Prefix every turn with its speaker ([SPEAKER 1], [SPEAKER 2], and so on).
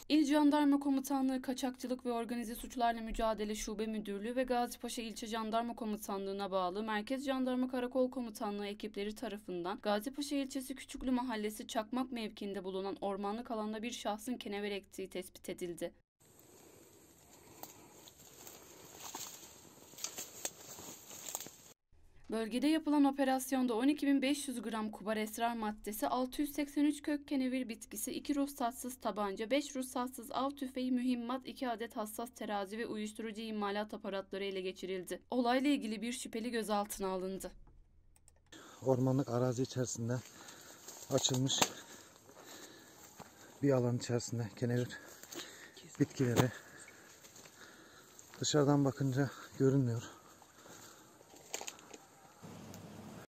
[SPEAKER 1] İl Jandarma Komutanlığı Kaçakçılık ve Organize Suçlarla Mücadele Şube Müdürlüğü ve Gazipaşa İlçe Jandarma Komutanlığı'na bağlı Merkez Jandarma Karakol Komutanlığı ekipleri tarafından Gazipaşa ilçesi Küçüklü Mahallesi Çakmak mevkiinde bulunan ormanlık alanda bir şahsın kenever ektiği tespit edildi. Bölgede yapılan operasyonda 12.500 gram kubar esrar maddesi, 683 kök kenevir bitkisi, 2 ruhsatsız tabanca, 5 ruhsatsız av tüfeği, mühimmat, 2 adet hassas terazi ve uyuşturucu imalat aparatları ele geçirildi. Olayla ilgili bir şüpheli gözaltına alındı.
[SPEAKER 2] Ormanlık arazi içerisinde açılmış bir alan içerisinde kenevir bitkileri dışarıdan bakınca görünmüyor.